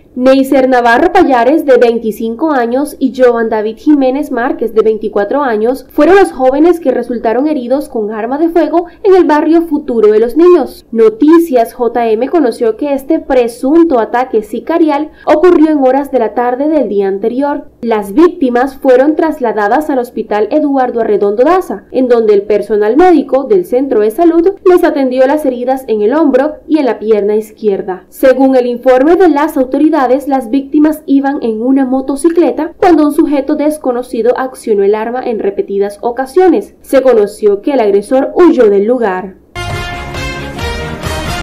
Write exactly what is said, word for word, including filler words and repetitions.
Neiser Navarro Payares, de veinticinco años, y Joan David Jiménez Márquez, de veinticuatro años, fueron los jóvenes que resultaron heridos con arma de fuego en el barrio Futuro de los Niños. Noticias J M conoció que este presunto ataque sicarial ocurrió en horas de la tarde del día anterior. Las víctimas fueron trasladadas al Hospital Eduardo Arredondo Daza, en donde el personal médico del centro de salud les atendió las heridas en el hombro y en la pierna izquierda. Según el informe de las autoridades, las víctimas iban en una motocicleta cuando un sujeto desconocido accionó el arma en repetidas ocasiones. Se conoció que el agresor huyó del lugar.